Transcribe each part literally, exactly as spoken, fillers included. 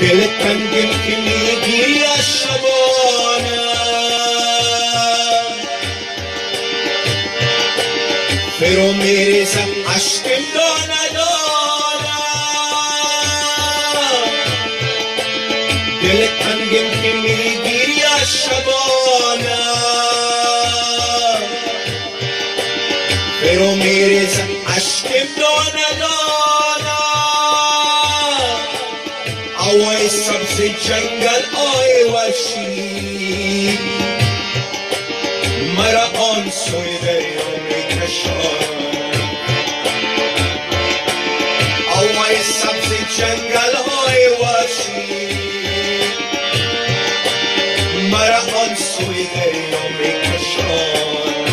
دل تنگم که میگیری از شبانم فرو میریزم عشقم دانه دانم دل تنگم که میگیری از شبانم فرو میریزم عشقم دانه دانم آوای سبز جنگل آی وحشی مرا آن سوی دریا میکشاند آوای سبز جنگل آی وحشی مرا آن سوی دریا میکشاند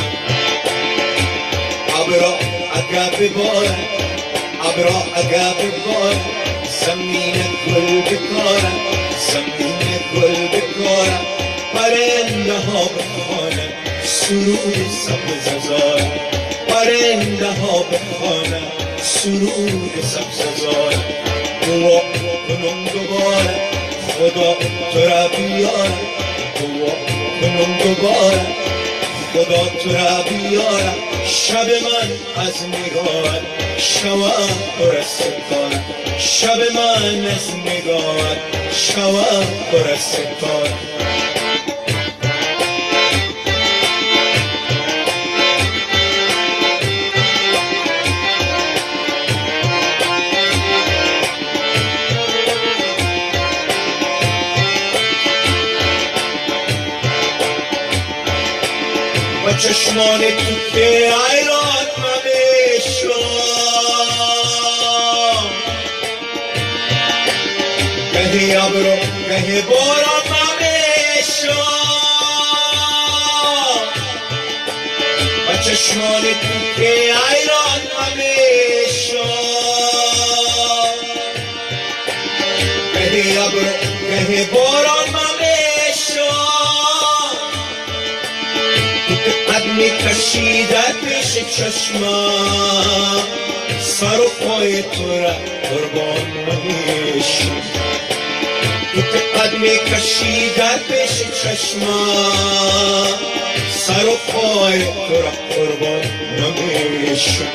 ابرا اگر بباره ابرا اگر بباره زمین گل بکارم زمین گل بکارم پرنده ها بخوانم سرود سبز زار پرنده ها بخوانم سرود سبز زار دعا کنم دوباره خدا تو را بیارم دعا کنم دوباره خدا تو را بیارم شب من از نگاه شوم پر از ستاره شب من از نگاه شوم پر از ستاره با چشمان تو که ایران ممیشم گهی ابرو گهی باران ممیشم با چشمان تو که ایران ممیشم گهی ابرو گهی باران ممیشم قدمی کشیده پیش چشمم سر و پای تو را قربان نمیشم تو که قدمی کشیده پیش چشمم سر و پای تو را قربان نمیشم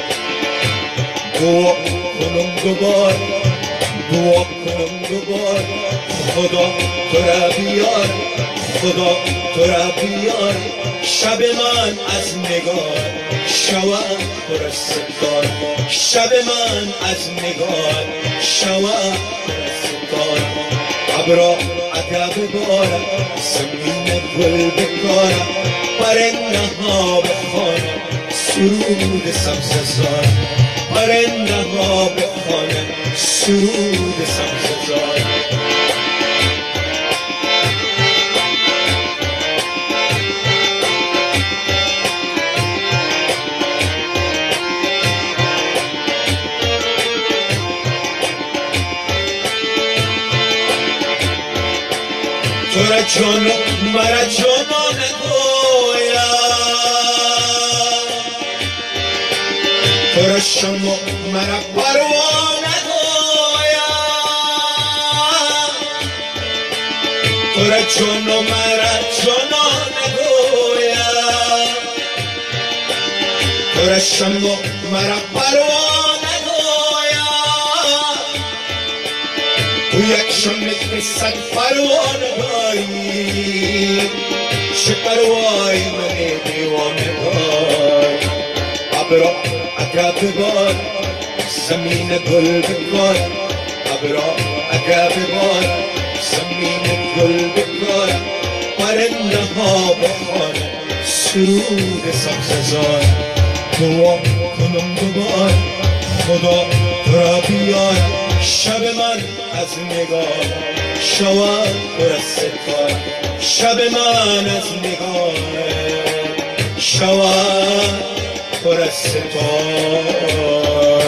دعا کنم دوباره دعا کنم دوباره خدا تو را بیار خدا تو را بیار شب من از نگاه شوم پر از ستاره شب من از نگاه شوم پر از ستاره ابرا اگر بباره زمین گل بکاره پرنده ها بخوانه سرود سبز زار پرنده ها بخوانه سرود سبز زار تو را جانو مرا جانان گویم تو را شما مرا پروانه گویم تو را جانو مرا جانان گویم تو را شما مرا پروانه گویم تو یک شمه که صد پروانه داری چه پروای من دیوانه داری ابرا اگر ببار زمین گل بکار ابرا اگر ببار زمین گل بکار پرنده ها بخوانه سرود سبز زار دعا کنم دوباره خدا تو را بیار شب من از نگاه شوم پر از ستاره شب من از نگاه شوم پر از ستاره